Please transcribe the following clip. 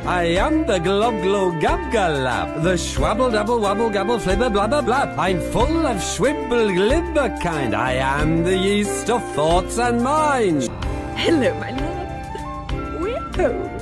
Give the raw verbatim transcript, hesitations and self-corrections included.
I am the glob glow gab galab, the schwabble double wabble gabble flibber blabber blab. I'm full of schwibble glibber kind. I am the yeast of thoughts and minds. Hello, my love. We're home.